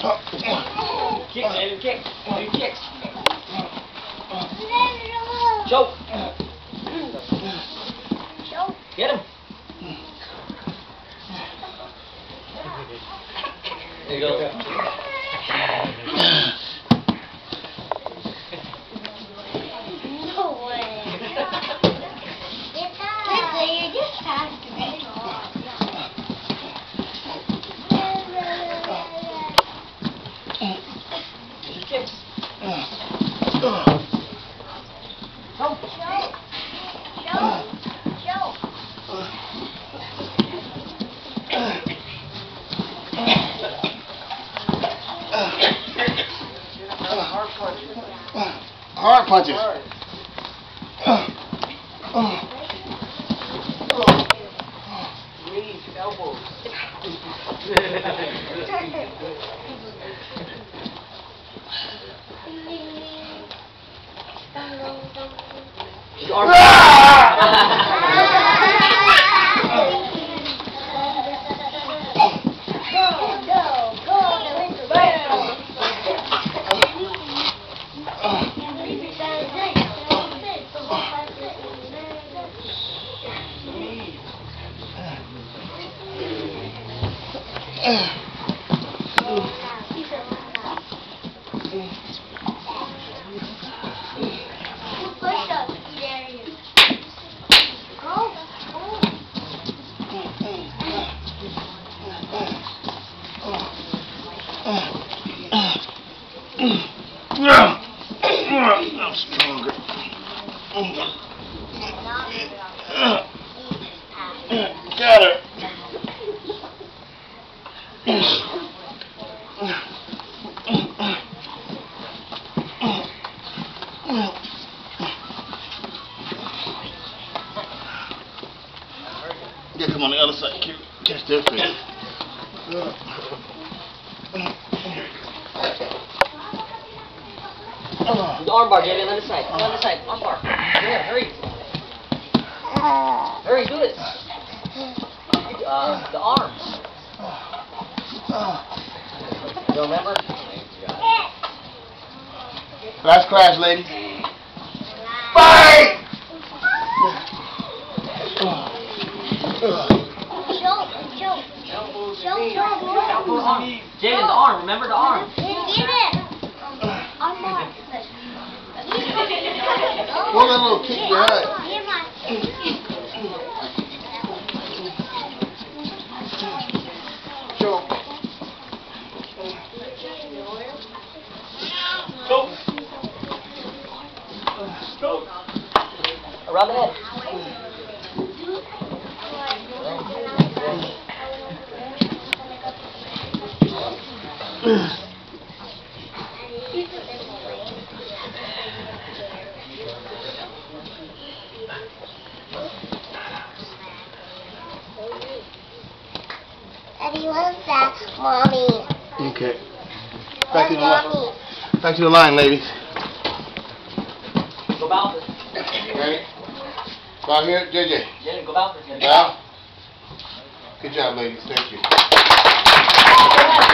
Kick, David, kick. Do kicks. Choke. Get him. There you go. No way. You're just faster. Kicks. Hard punches. Knees, elbows. I'm stronger. Got her. Yeah, come on the other side. Catch their face. The arm bar, Jamie, on the side. On the side, arm bar. Yeah, hurry. Hurry, do it. The arms. You don't remember? Last class, ladies. Fight! Jamie, the arm. Remember the arm. One little kick behind. Choke. Choke. Around the head. Daddy, what's that, Mommy? Okay. Back to the line. Back to the line, ladies. Go bounce. Ready? Go out here, JJ. Jamie, go bounce. Now. Good job, ladies. Thank you.